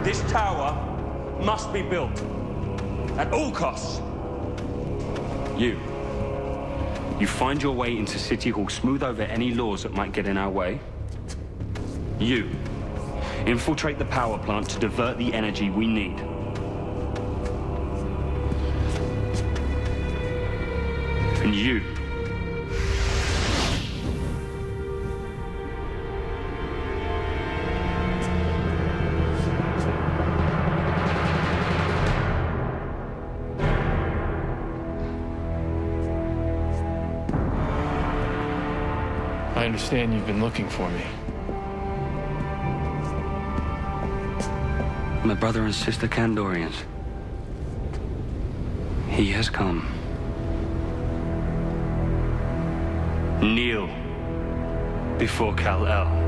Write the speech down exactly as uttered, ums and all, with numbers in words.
This tower must be built. At all costs. You. You find your way into City Hall, smooth over any laws that might get in our way. You. Infiltrate the power plant to divert the energy we need. And you. I understand you've been looking for me. My brother and sister Kandorians. He has come. Kneel before Kal-El.